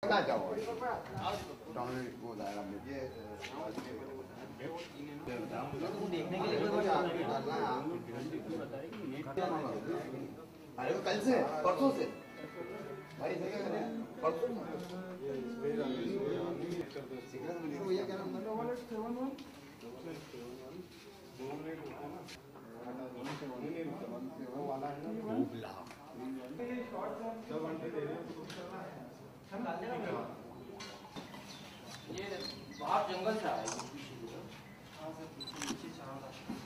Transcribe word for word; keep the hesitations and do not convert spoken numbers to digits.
那叫我，当时给我来了，没接。देखने के लिए तो डालना है। अरे वो कल से परसों से भाई जगह करें परसों वो ये क्या नाम था वाला सेवन वन वो वाला है ना कोबरा ये बाहर जंगल से आया है नीचे चढ़ा था